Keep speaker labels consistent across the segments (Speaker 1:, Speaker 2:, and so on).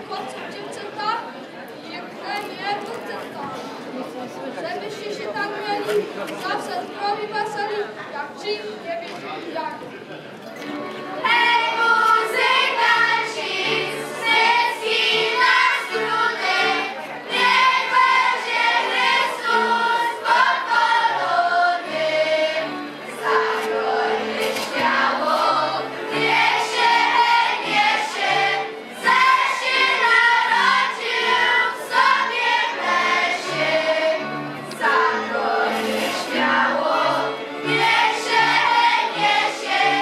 Speaker 1: chłopców, dziewczęta i nie procenta. Żebyście się tak mieli, zawsze zdrowi, weseli, jak ci nie wiedzieli jak.
Speaker 2: Hej, muzykanci, styski na struny, niech będzie Chrystus pochwalony. Zagrojmy śmiało, niech się, zaś się narodził w sobie w lesie. Zagrojmy śmiało, niech się,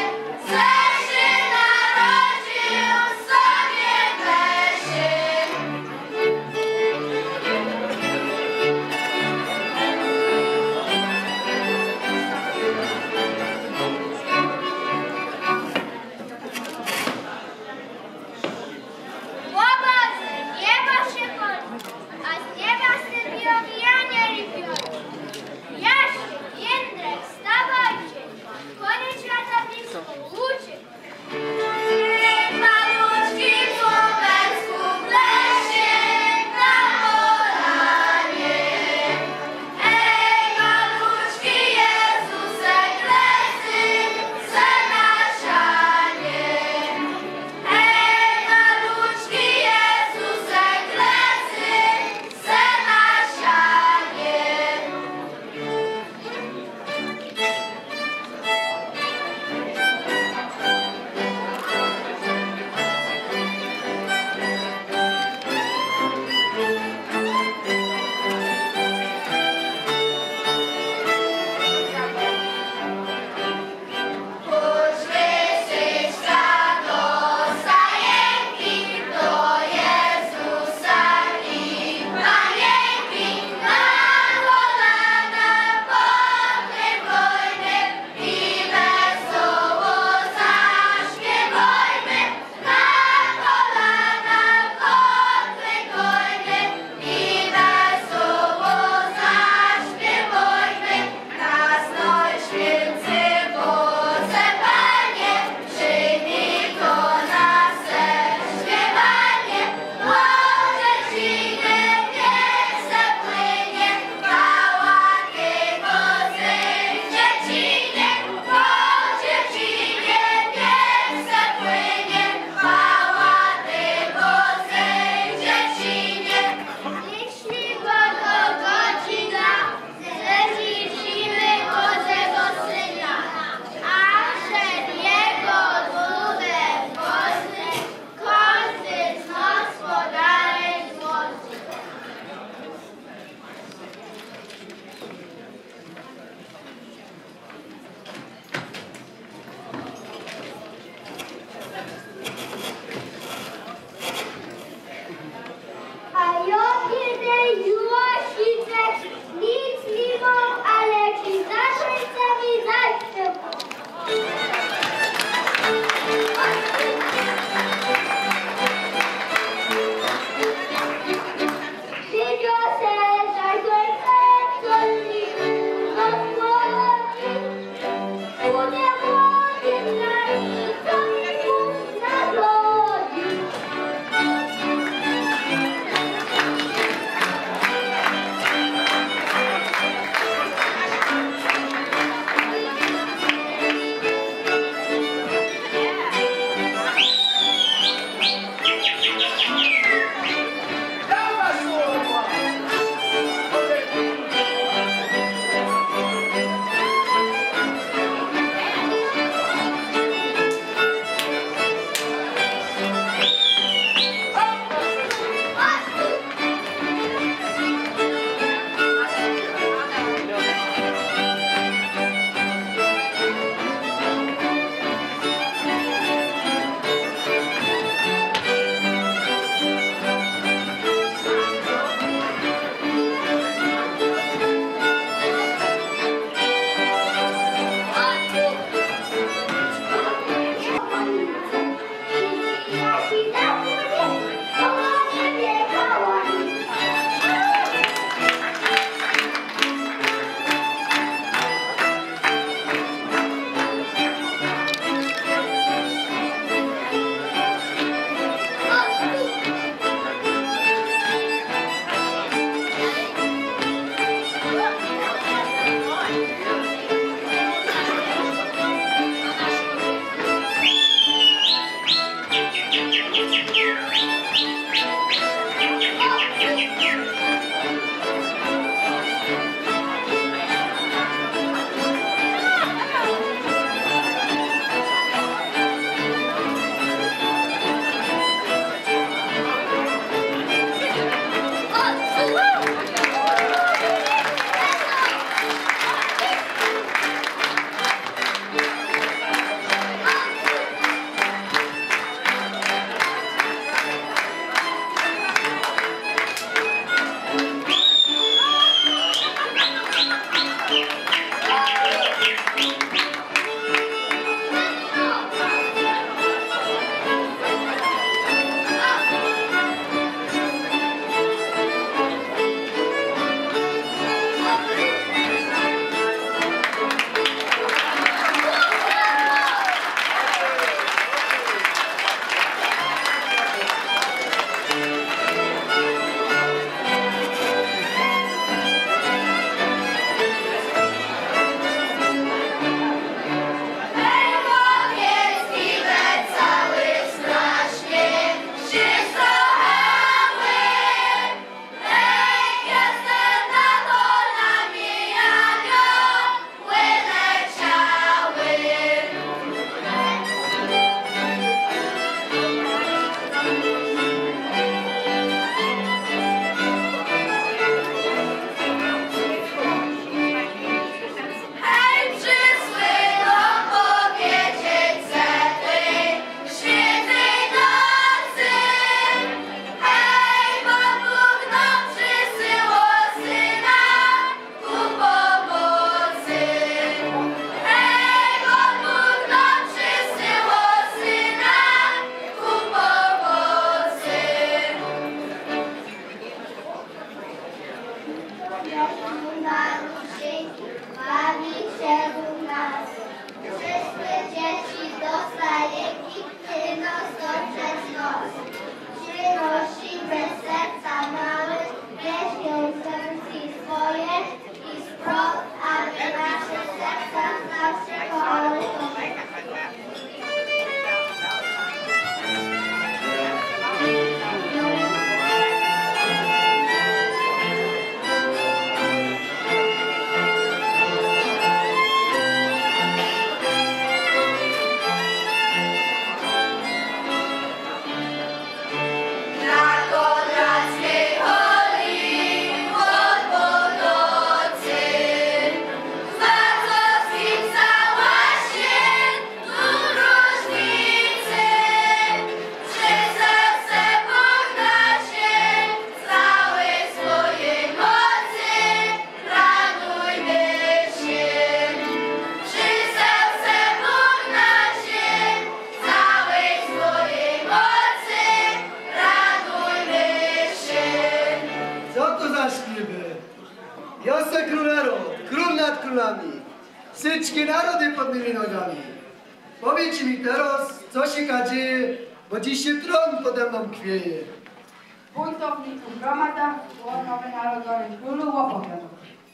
Speaker 3: królami. Wszystkie narody pod mymi nogami. Powiedzcie mi teraz, co się dzieje, bo dziś się tron pode mną kwieje.
Speaker 4: Buntowników gromada, nowy narodowy królu opowiadał.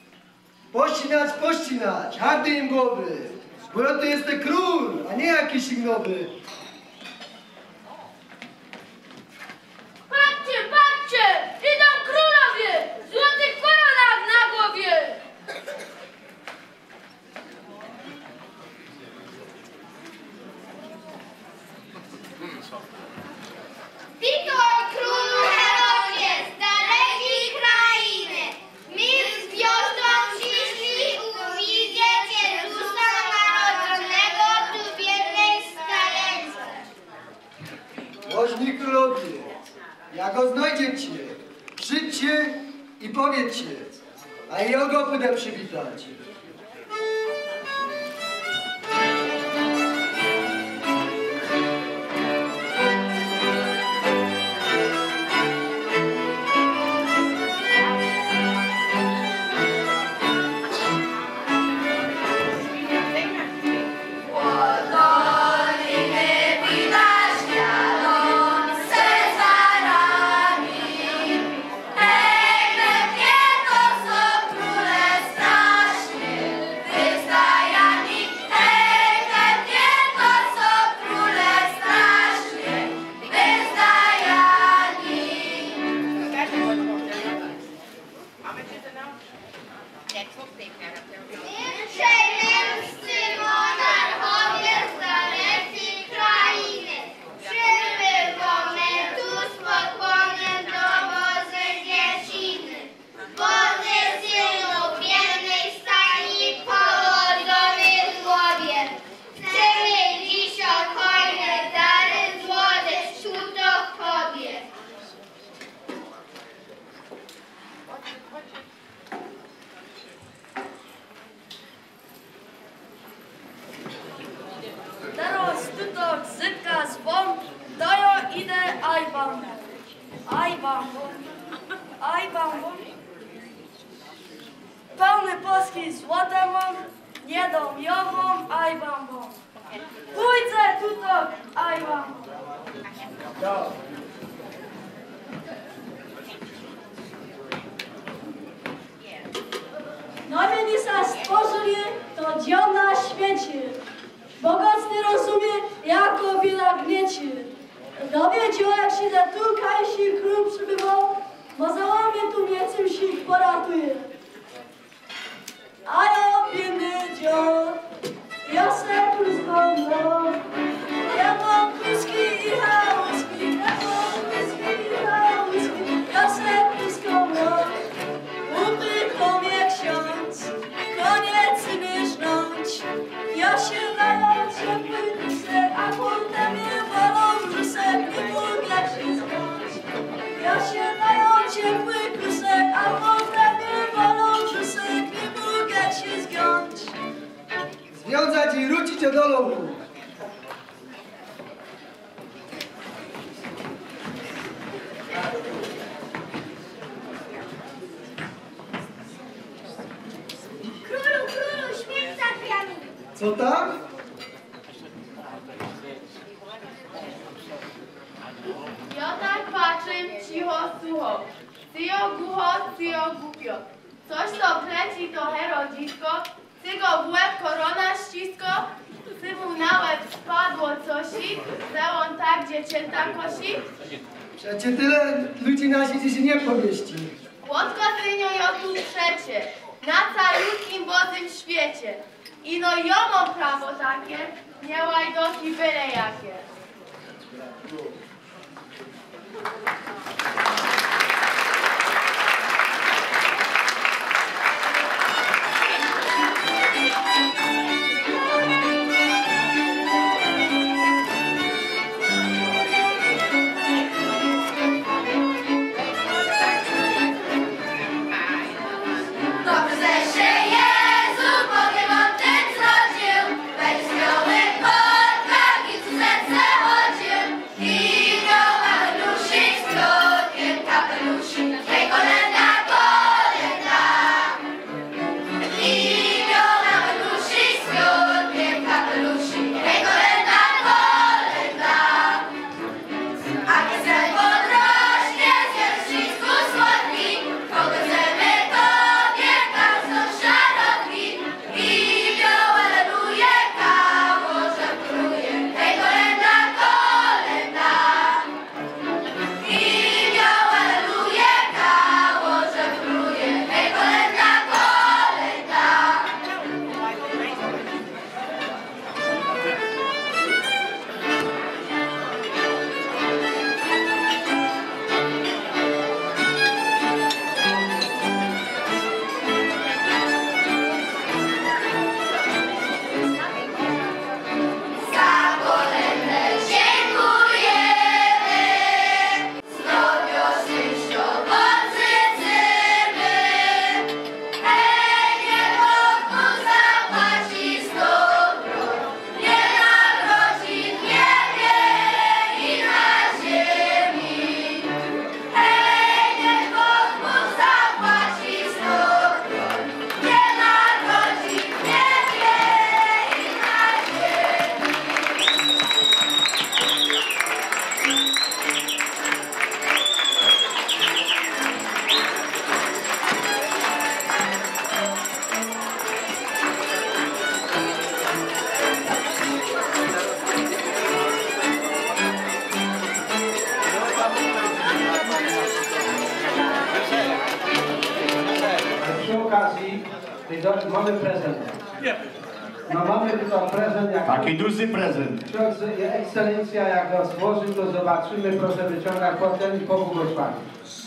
Speaker 3: Pościnać, hardy im głowy, bo to jest ten król, a nie jakiś ignowy.
Speaker 1: Patrzcie, patrzcie! Idą królowie! W złotych koronach na głowie!
Speaker 2: Witold królu Herodzie z dalekiej krainy, my z gwiazdą przyszli uwidzieć Jezusa narodzonego tu w jednej skalence.
Speaker 3: Łożni królowie, jak go znajdziecie, przyjdźcie i powiedzcie, a ja go pójdę przywitać.
Speaker 1: Teraz tuto zyka zwon, to ja idę ajwam. Pełny polski złotem mam, nie dom jową ajwam. Pójdę tuto ajwam.
Speaker 5: No mnie sa stworzyli, to dział na świecie. Bogactwy rozumie, jako wiele gniecie. Dowiedział, jak się za tu kajsi król przybywał, bo załamie tu mnie czymś ich poratuje. A ja biedny dział, ja se kruską no. Ja mam kruski i hałuski, ja se kruską no. Upychą mnie ksiądz, koniec myśląć. Ja się daję ciepły kusek, a potem mnie walą brzuszek, nie mogę się zgodzić. Ja się daję ciepły kusek, a potem mnie walą brzuszek, nie mogę się zgodzić.
Speaker 3: Związać i wrócić do domu.
Speaker 2: Królu, śmierć za drzwiami.
Speaker 3: Co tam?
Speaker 6: Ja tak patrzę, cicho, sucho. Cyjo głucho, cyjo głupio. Coś to pleci to herodzisko, ty go w łeb korona ścisko, ty mu na łeb spadło cosi, że on tak dziecięta kosi.
Speaker 3: Przecie tyle ludzi na świecie się nie pomieści.
Speaker 6: Łodko synio jo tu przecie, na caludzkim bozym świecie. I no jo mam prawo takie, nie łajdoki byle jakie.
Speaker 2: Dobrze się Jezu, Bogiem Ojcem zrodził, weź miały pod karki, co serce chodził. I
Speaker 7: Mamy prezent. No mamy tylko prezent. Jak
Speaker 8: Taki duży prezent.
Speaker 7: ksiądz ekscelencja jak go złoży, to zobaczymy. Proszę wyciągać potem i pobłogosławić.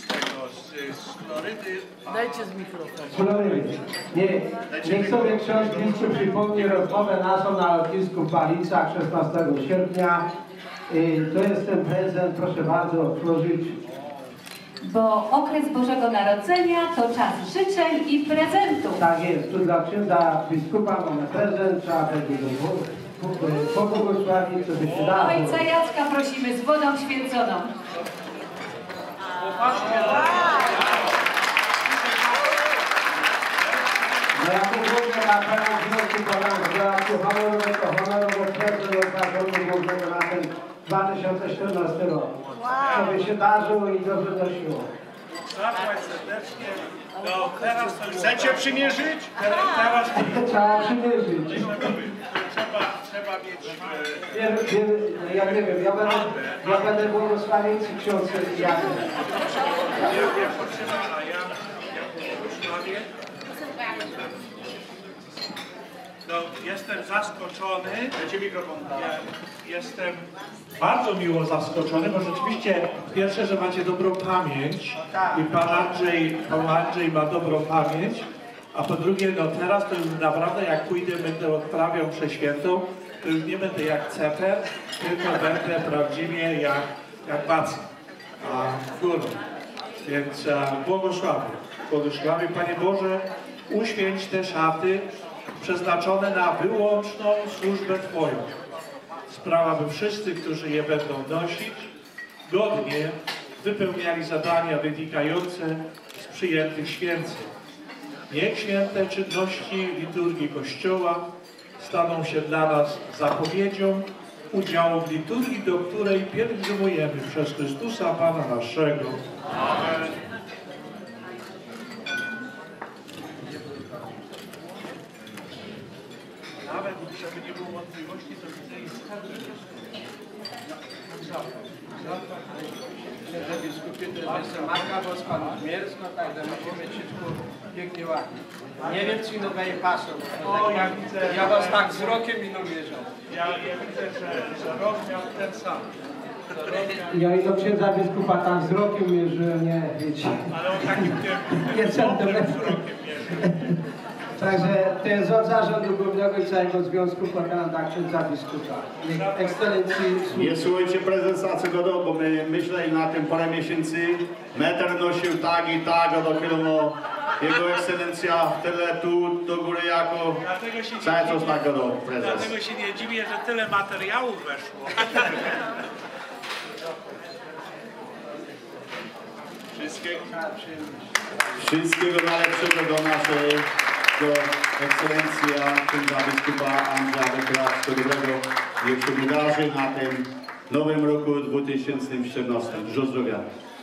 Speaker 9: Dajcie z mikrofonu.
Speaker 7: Z Florydy. Niech sobie ksiądz biskup przypomni rozmowę naszą na lotnisku w Balicach 16 sierpnia. To jest ten prezent, proszę bardzo, otworzyć.
Speaker 5: Bo okres Bożego Narodzenia to czas życzeń i prezentów.
Speaker 7: Tak jest, tu dla księdza biskupa mamy prezent, trzeba będzie go pobłogosławić, co by się dało.
Speaker 5: Ojca Jacka prosimy z wodą święconą.
Speaker 7: No ja mówię na Pana Związku Pana honorowo prezent okazany głównego na ten 2014 rok. Co by się darzyło i dobrze nosiło.
Speaker 10: Zapłać serdecznie. No, teraz to już... Chcecie przymierzyć? Teraz
Speaker 7: Trzeba przymierzyć.
Speaker 10: trzeba mieć...
Speaker 7: Ja nie wiem, ja będę błogosławić ksiądz Janek.
Speaker 10: Ja potrzeba, a ja błogosławię. No, jestem zaskoczony. Jestem bardzo miło zaskoczony, bo rzeczywiście pierwsze, że macie dobrą pamięć i pan Andrzej ma dobrą pamięć, a po drugie, no teraz to już naprawdę jak pójdę, będę odprawiał mszę świętą, to już nie będę jak ceper, tylko będę prawdziwie jak Bacy, a górą. Więc błogosławię. Panie Boże, uświęć te szaty przeznaczone na wyłączną służbę Twoją. Sprawa, by wszyscy, którzy je będą nosić, godnie wypełniali zadania wynikające z przyjętych święceń. Niech święte czynności liturgii Kościoła staną się dla nas zapowiedzią udziału w liturgii, do której pielgrzymujemy przez Chrystusa Pana naszego. Amen. Nawet żeby nie było wątpliwości, to widzę i skarby.
Speaker 7: Księże biskupie, to jest Marka Boska, Miersko, także musimy wszystko pięknie ładnie. Nie wiem, czy nowe je pasą. Ja was tak wzrokiem i wierzę.
Speaker 10: Ja widzę, że rozmiar ten sam.
Speaker 7: Ja i do księdza biskupa tam wzrokiem mierzyłem, nie wiecie.
Speaker 10: Ale on takim
Speaker 7: dobrym
Speaker 10: wzrokiem mierzy.
Speaker 7: Także to jest od zarządu głównego i całego związku Portland księdza biskupa. Ekscelencji.
Speaker 8: Nie słuchajcie prezesa Cygodo, bo my myśleli na tym parę miesięcy. Metr nosił tak i tak, a dopiero no, jego ekscelencja tyle tu do góry jako cały czas tak gadał prezes.
Speaker 10: Dlatego się nie dziwię, że tyle materiałów weszło.
Speaker 8: Wszystkiego najlepszego do ekscelencja księdza biskupa Andrzeja Wykrackiego. Niech się wydarzy na tym nowym roku 2014. Dużo zdrowia.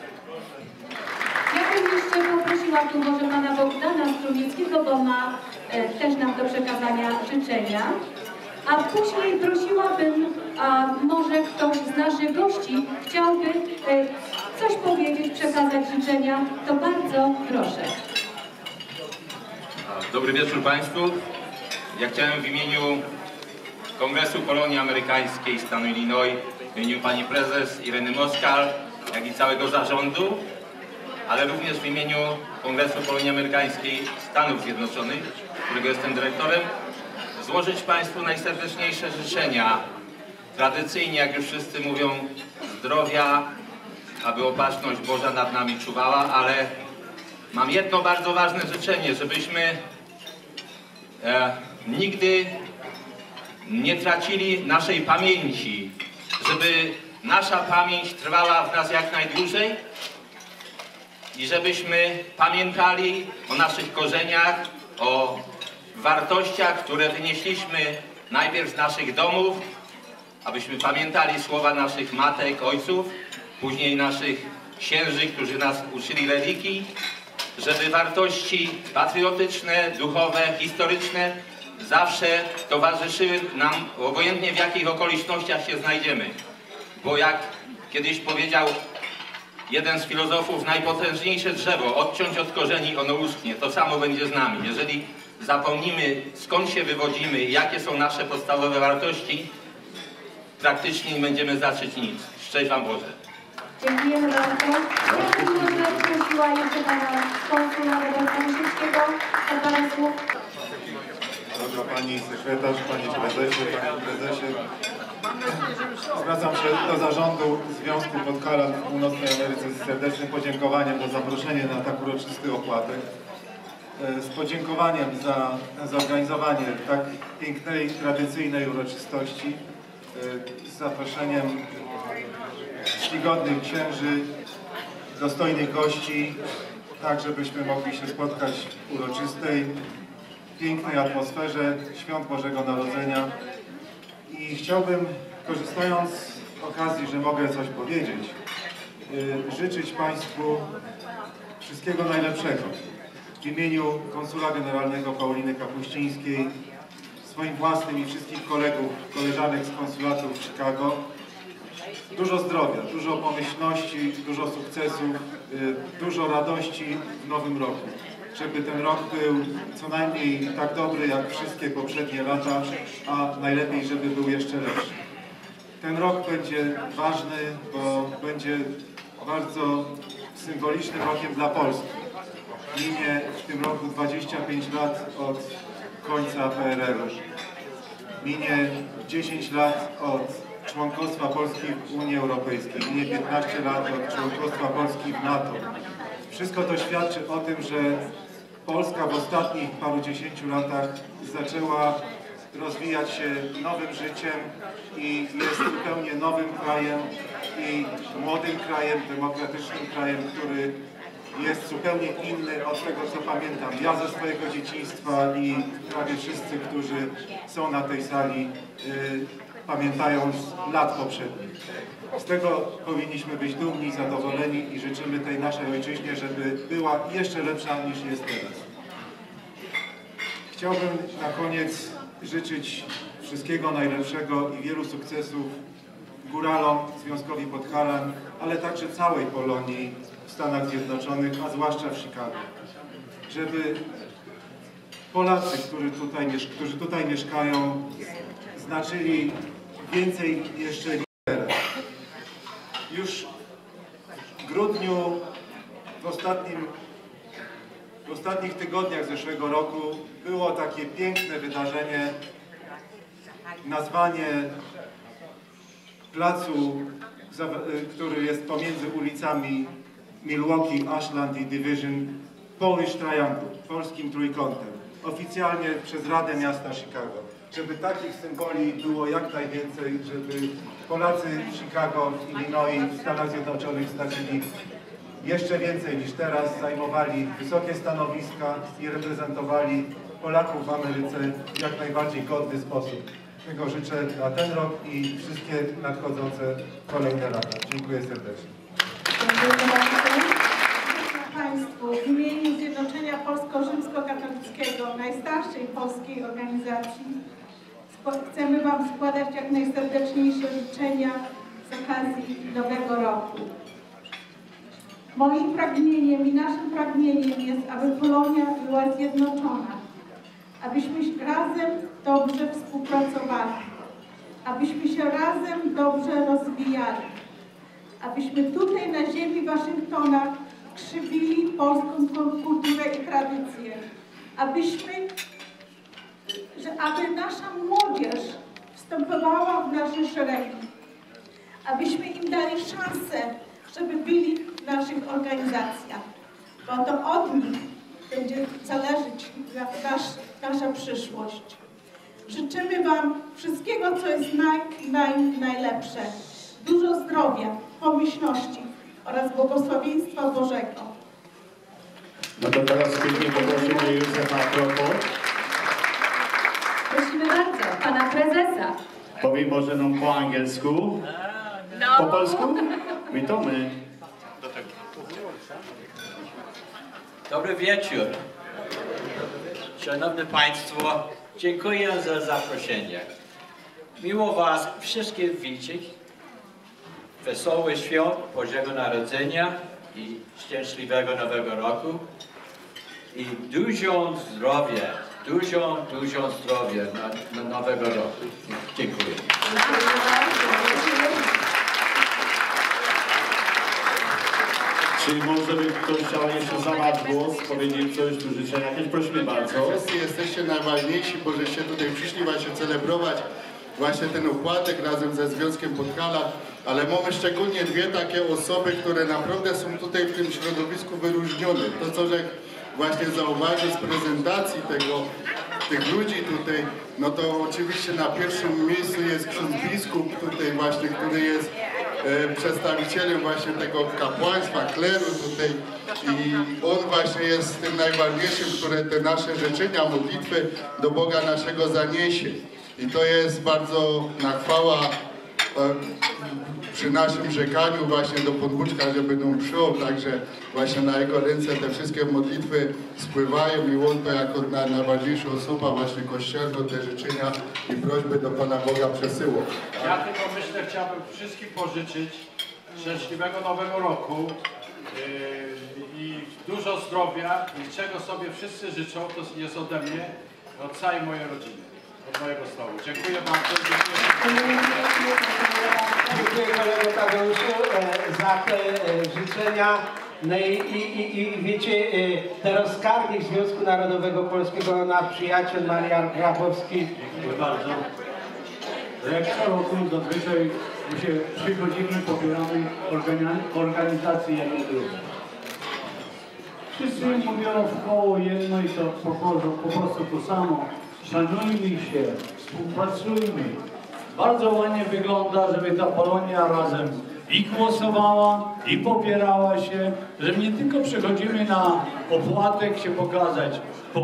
Speaker 5: Ja bym jeszcze poprosiła tu może pana Bogdana Strumieckiego, bo ma też nam do przekazania życzenia. A później prosiłabym, a może ktoś z naszych gości chciałby coś powiedzieć, przekazać życzenia, to bardzo proszę.
Speaker 11: Dobry wieczór Państwu. Ja chciałem w imieniu Kongresu Polonii Amerykańskiej stanu Illinois, w imieniu pani prezes Ireny Moskal, jak i całego zarządu, ale również w imieniu Kongresu Polonii Amerykańskiej Stanów Zjednoczonych, którego jestem dyrektorem, złożyć Państwu najserdeczniejsze życzenia. Tradycyjnie, jak już wszyscy mówią, zdrowia, aby opatrzność Boża nad nami czuwała, ale mam jedno bardzo ważne życzenie, żebyśmy nigdy nie tracili naszej pamięci, żeby nasza pamięć trwała w nas jak najdłużej i żebyśmy pamiętali o naszych korzeniach, o wartościach, które wynieśliśmy najpierw z naszych domów, abyśmy pamiętali słowa naszych matek, ojców, później naszych księży, którzy nas uczyli religii, żeby wartości patriotyczne, duchowe, historyczne zawsze towarzyszyły nam, obojętnie w jakich okolicznościach się znajdziemy. Bo jak kiedyś powiedział jeden z filozofów, najpotężniejsze drzewo, odciąć od korzeni, ono uschnie. To samo będzie z nami. Jeżeli zapomnimy, skąd się wywodzimy, jakie są nasze podstawowe wartości, praktycznie nie będziemy znaczyć nic. Szczęść Wam Boże.
Speaker 5: Dziękujemy bardzo. Ja bym może prosiła jeszcze pana konsula Roberta Musieckiego o parę słów.
Speaker 12: Droga Pani Sekretarz, Panie Prezesie, Panie Prezesie, zwracam się do Zarządu Związku Podhalan w Północnej Ameryce z serdecznym podziękowaniem za zaproszenie na tak uroczysty opłatek. Z podziękowaniem za zorganizowanie tak pięknej, tradycyjnej uroczystości, z zaproszeniem czcigodnych księży, dostojnych gości, tak żebyśmy mogli się spotkać w uroczystej, pięknej atmosferze Świąt Bożego Narodzenia. I chciałbym, korzystając z okazji, że mogę coś powiedzieć, życzyć Państwu wszystkiego najlepszego. W imieniu Konsula Generalnego Pauliny Kapuścińskiej, swoim własnym i wszystkich kolegów, koleżanek z konsulatu w Chicago, dużo zdrowia, dużo pomyślności, dużo sukcesów, dużo radości w nowym roku. Żeby ten rok był co najmniej tak dobry jak wszystkie poprzednie lata, a najlepiej, żeby był jeszcze lepszy. Ten rok będzie ważny, bo będzie bardzo symbolicznym rokiem dla Polski. Minie w tym roku 25 lat od końca PRL-u. Minie 10 lat od członkostwa Polski w Unii Europejskiej. Minie 15 lat od członkostwa Polski w NATO. Wszystko to świadczy o tym, że Polska w ostatnich parudziesięciu latach zaczęła rozwijać się nowym życiem i jest zupełnie nowym krajem i młodym krajem, demokratycznym krajem, który jest zupełnie inny od tego, co pamiętam ja ze swojego dzieciństwa i prawie wszyscy, którzy są na tej sali, pamiętają z lat poprzednich. Z tego powinniśmy być dumni, zadowoleni i życzymy tej naszej ojczyźnie, żeby była jeszcze lepsza niż jest teraz. Chciałbym na koniec życzyć wszystkiego najlepszego i wielu sukcesów góralom, Związkowi Podhalan, ale także całej Polonii w Stanach Zjednoczonych, a zwłaszcza w Chicago. Żeby Polacy, którzy tutaj mieszkają, znaczyli więcej jeszcze niż teraz. Już w grudniu, w ostatnich tygodniach zeszłego roku było takie piękne wydarzenie, nazwanie placu, który jest pomiędzy ulicami Milwaukee, Ashland i Division, Polish Triangle, polskim trójkątem, oficjalnie przez Radę Miasta Chicago. Żeby takich symboli było jak najwięcej, żeby Polacy w Chicago, w Illinois, w Stanach Zjednoczonych znaczyli jeszcze więcej niż teraz, zajmowali wysokie stanowiska i reprezentowali Polaków w Ameryce w jak najbardziej godny sposób. Tego życzę na ten rok i wszystkie nadchodzące kolejne lata. Dziękuję serdecznie.
Speaker 13: Dziękuję Państwu. W imieniu Zjednoczenia Polsko-Rzymskokatolickiego, najstarszej polskiej organizacji, chcemy Wam składać jak najserdeczniejsze życzenia z okazji Nowego Roku. Moim pragnieniem i naszym pragnieniem jest, aby Polonia była zjednoczona, abyśmy razem dobrze współpracowali, abyśmy się razem dobrze rozwijali, abyśmy tutaj na ziemi Waszyngtona krzywili polską kulturę i tradycję, aby nasza młodzież wstępowała w nasze szeregi, abyśmy im dali szansę, żeby byli w naszych organizacjach, bo to od nich będzie zależeć nasza przyszłość. Życzymy Wam wszystkiego, co jest najlepsze. Dużo zdrowia, pomyślności oraz błogosławieństwa Bożego.
Speaker 8: No to teraz pięknie poprosimy Józefa Proko.
Speaker 5: Prosimy bardzo, pana prezesa.
Speaker 8: Powie może nam po angielsku?
Speaker 5: No.
Speaker 8: Po polsku? Witamy.
Speaker 14: Dobry wieczór. Szanowni Państwo, dziękuję za zaproszenie. Miło Was wszystkich widzieć. Wesołych świąt Bożego Narodzenia i szczęśliwego Nowego Roku. I dużo zdrowia dużo zdrowia na nowego roku. Dziękuję.
Speaker 8: Czy może by ktoś chciał jeszcze zabrać głos, powiedzieć coś do życzenia? Jakieś prosimy bardzo.
Speaker 15: Wszyscy jesteście najważniejsi, bo żeście tutaj przyszli właśnie celebrować właśnie ten opłatek razem ze Związkiem Podhala, ale mamy szczególnie dwie takie osoby, które naprawdę są tutaj w tym środowisku wyróżnione. To, co Żech właśnie zauważył z prezentacji tych ludzi tutaj, no to oczywiście na pierwszym miejscu jest ksiądz biskup tutaj właśnie, który jest przedstawicielem właśnie tego kapłaństwa, kleru tutaj i on właśnie jest tym najważniejszym, które te nasze życzenia, modlitwy do Boga naszego zaniesie. I to jest bardzo na chwała przy naszym rzekaniu właśnie do Podbuczka, żeby nam przyjął, także właśnie na jego ręce te wszystkie modlitwy spływają i on to jako najważniejsza osoba właśnie kościelna te życzenia i prośby do Pana Boga przesyła.
Speaker 16: Ja tylko myślę, chciałbym wszystkim pożyczyć szczęśliwego nowego roku i dużo zdrowia i czego sobie wszyscy życzą, to jest ode mnie, od całej mojej rodziny, od mojego stołu. Dziękuję bardzo.
Speaker 7: Dziękuję kolego Tadeuszu za te życzenia. No i wiecie, teraz skarbnik Związku Narodowego Polskiego, nasz przyjaciel Marian Grabowski.
Speaker 16: Dziękuję bardzo. Jak co roku zazwyczaj my się przychodzimy, popieramy organizacje jedne drugie. Wszyscy mówią w koło jedno i to po prostu to samo. Szanujmy się, współpracujmy. Bardzo ładnie wygląda, żeby ta Polonia razem i głosowała, i popierała się, że nie tylko przychodzimy na opłatek się pokazać.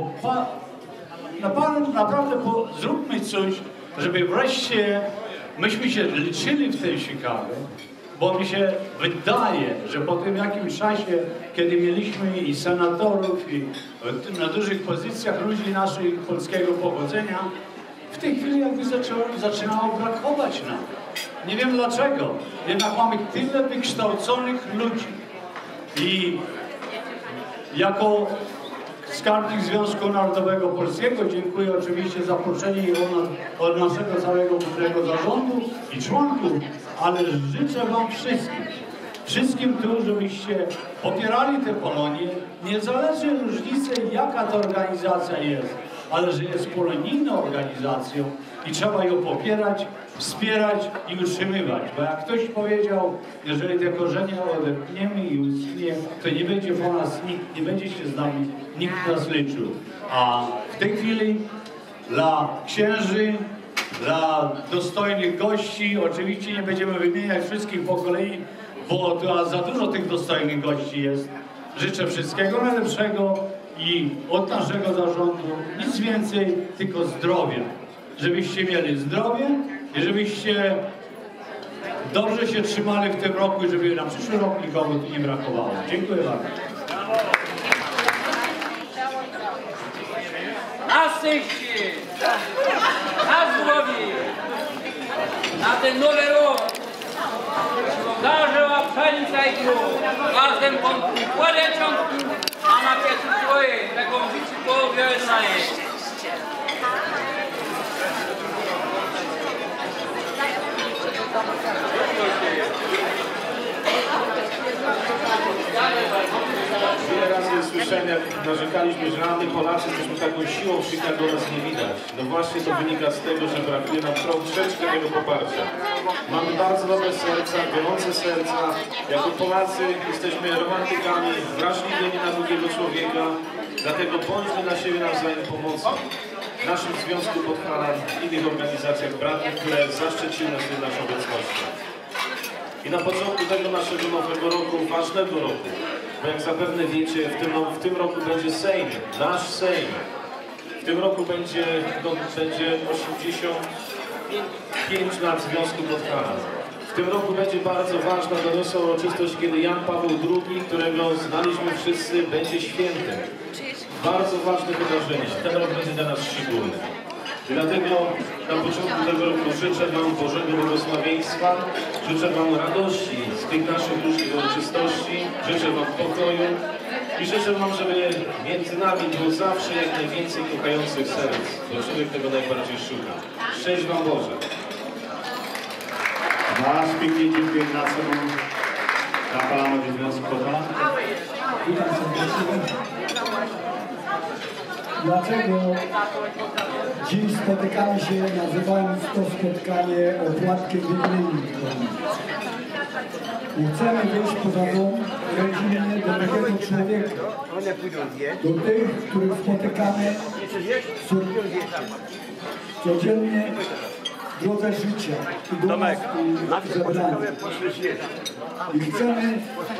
Speaker 16: Naprawdę zróbmy coś, żeby wreszcie myśmy się liczyli w tej Chicago, bo mi się wydaje, że po tym jakimś czasie, kiedy mieliśmy i senatorów, i na dużych pozycjach ludzi naszej polskiego pochodzenia, w tej chwili jakby zaczynało brakować nam. Nie wiem dlaczego, jednak mamy tyle wykształconych ludzi i jako skarbnik Związku Narodowego Polskiego dziękuję oczywiście za zaproszenie od naszego całego górnego zarządu i członków, ale życzę wam wszystkim tu, żebyście popierali tę Polonię, niezależnie różnicy jaka to organizacja jest, ale że jest polonijną organizacją i trzeba ją popierać, wspierać i utrzymywać. Bo jak ktoś powiedział, jeżeli te korzenie odepniemy i uschnie, to nie będzie po nas nikt, nie będzie się z nami nikt nas liczył. A w tej chwili dla księży, dla dostojnych gości, oczywiście nie będziemy wymieniać wszystkich po kolei, bo to za dużo tych dostojnych gości jest. Życzę wszystkiego najlepszego i od naszego zarządu nic więcej, tylko zdrowia. Żebyście mieli zdrowie i żebyście dobrze się trzymali w tym roku i żeby na przyszły rok nikogo tu nie brakowało. Dziękuję bardzo.
Speaker 17: Na szczęście, na zdrowie, na ten nowy rok. Zażyła pszenica i grób, razem kładę ciągnik, a na piecu twoje, taką życie połowielna jest.
Speaker 10: Wiele razy słyszałem, jak narzekaliśmy, że rany Polacy jesteśmy taką siłą w Chicago, nas nie widać. No właśnie to wynika z tego, że brakuje nam troszeczkę tego poparcia. Mamy bardzo dobre serca, gorące serca. Jako Polacy jesteśmy romantykami, wrażliwymi na drugiego człowieka. Dlatego bądźmy dla siebie nawzajem pomocą. W naszym Związku Podhala, w innych organizacjach bratnich, które zaszczyciły nas naszą obecnością. I na początku tego naszego nowego roku, ważnego roku, bo jak zapewne wiecie, w tym roku będzie Sejm, nasz Sejm. W tym roku będzie 85 lat Związku Podhala. W tym roku będzie bardzo ważna, dorosła uroczystość, kiedy Jan Paweł II, którego znaliśmy wszyscy, będzie świętym. Bardzo ważne wydarzenie. Ten rok będzie dla nas szczególny. I dlatego na początku tego roku życzę wam Bożego błogosławieństwa, życzę wam radości z tych naszych różnych uroczystości, życzę wam pokoju,
Speaker 18: I życzę Wam, żeby między nami było zawsze jak najwięcej kochających serc, bo człowiek tego najbardziej szuka. Szczęść Wam Boże.
Speaker 8: Bardzo pięknie dziękuję naszemu kapelanowi Związku Kochanych.
Speaker 19: Witam serdecznie. Dlaczego dziś spotykamy się, nazywając to spotkanie opłatkiem wigilijnym? Chcemy wyjść poza dom rodzinnie do drugiego człowieka, do tych, których spotykamy codziennie w drodze życia i do nas tu zebrani. I chcemy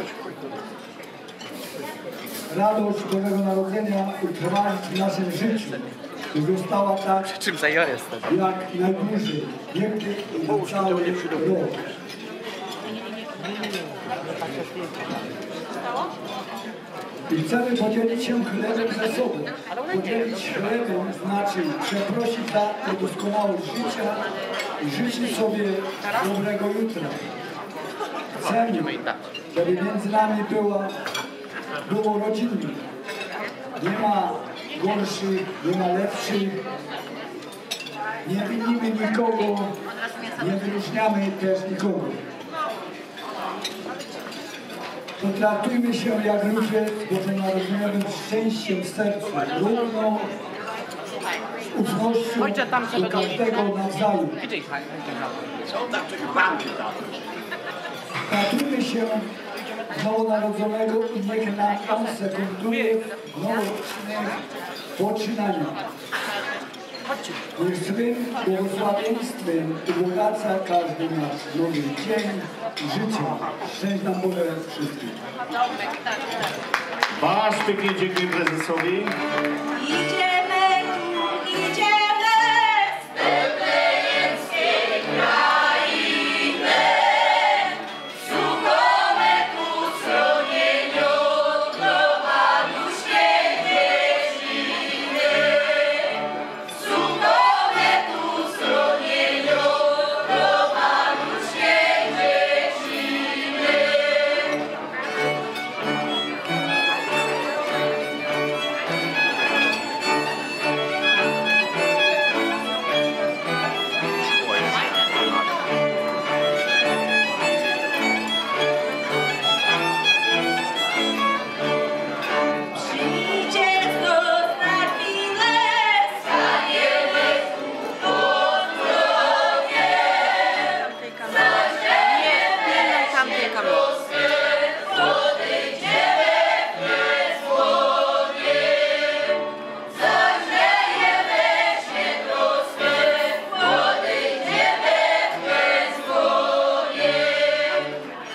Speaker 19: radość Bożego Narodzenia utrwalić w naszym życiu, by została tak jak najdłużej, nigdy i cały rok. I chcemy podzielić się chlebem ze sobą. Podzielić chlebem znaczy przeprosić za niedoskonałość życia i życzyć sobie dobrego jutra. Chcemy, żeby między nami było rodzinnie. Nie ma gorszych, nie ma lepszych. Nie winimy nikogo, nie wyróżniamy też nikogo. Potraktujmy się jak ludzie z bożonarodzeniowym szczęściem w sercu, równo, z ufnością do każdego nawzajem. Traktujmy się nowonarodzonego i niech nam on sekunduje w noworocznych poczynaniach. Niech swym błogosławieństwem ubogaca każdy nasz nowy dzień życia. Szczęść nam Boże wszystkim.
Speaker 8: Bardzo pięknie dziękuję prezesowi.
Speaker 5: Idziemy tu, idziemy z betlejemskiej krainy. Szukamy tu schronienia od maluśkiej dzieciny. Szukamy tu schronienia od maluśkiej dzieciny. Przyjdzie znów na chwilę, staniemy tu pod progiem. Zażeniemy troskę, podejdziemy niezłomiem. Zażeniemy się troskę, podejdziemy niezłomiem.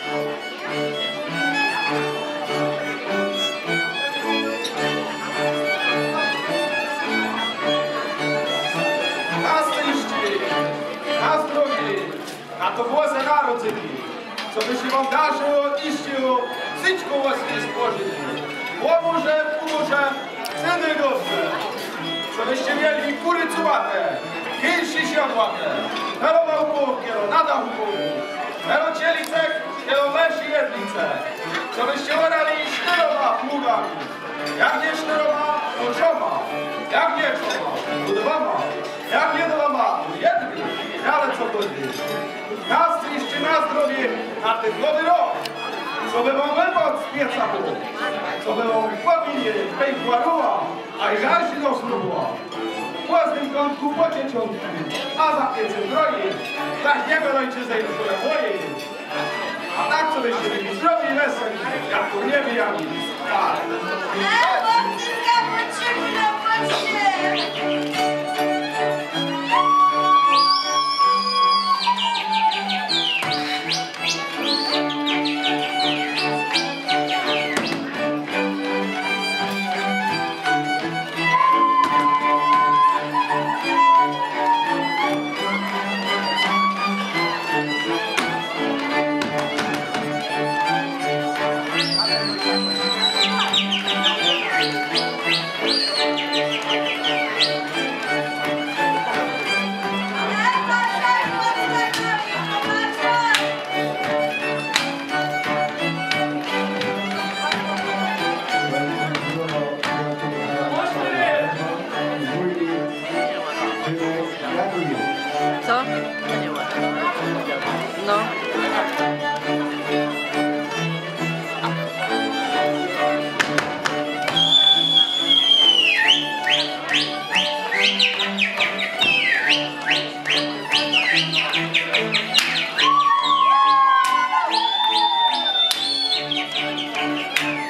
Speaker 20: Na szczęście, na zdrowie, na to Boże Narodzenie, co by się wam darzyło, iściło, żyćko was nie stworzyli. Pomóże, syny dobrze, co byście mieli kury cubate, kilsi siodłate, perowa upówkiero, nada upówki, pero cielicek, kielowesi jedlice, co byście orali sztyrowa pługami, jak nie sztyrowa, to czoma, jak nie czoma, to dwoma, jak nie dwoma, to jedni, ale co chodzi. Nas iście na zdrowie na ten nowy rok, co by wam wypadł z pieca było, co by wam w familie pękła ruła, a i żarzi rozmruła. W własnym kątku po dzieciątku, a za piecem drogi, tak niego ojczyzny i które moje. A tak co byście byli zdrowi i weseli, jak turniewi jami. Tak.
Speaker 2: Thank you.